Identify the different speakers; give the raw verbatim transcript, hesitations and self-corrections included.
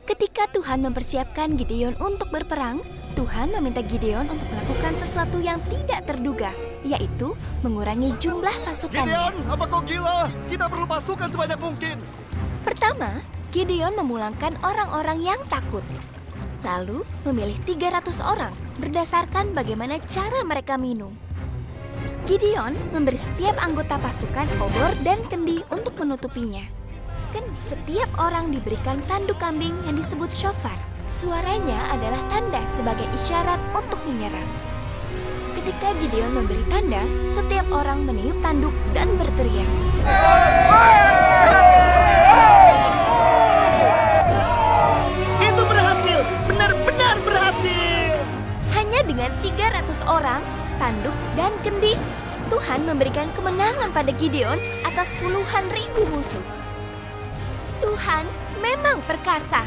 Speaker 1: Ketika Tuhan mempersiapkan Gideon untuk berperang, Tuhan meminta Gideon untuk melakukan sesuatu yang tidak terduga, yaitu mengurangi jumlah pasukannya.
Speaker 2: Gideon, apa kau gila? Kita perlu pasukan sebanyak mungkin.
Speaker 1: Pertama, Gideon memulangkan orang-orang yang takut. Lalu memilih tiga ratus orang berdasarkan bagaimana cara mereka minum. Gideon memberi setiap anggota pasukan obor dan kendi untuk menutupinya. Dan setiap orang diberikan tanduk kambing yang disebut shofar. Suaranya adalah tanda sebagai isyarat untuk menyerang. Ketika Gideon memberi tanda, setiap orang meniup tanduk dan berteriak.
Speaker 3: Itu berhasil, benar-benar berhasil.
Speaker 1: Hanya dengan tiga ratus orang, tanduk dan kendi, Tuhan memberikan kemenangan pada Gideon atas puluhan ribu musuh. Tuhan memang perkasa.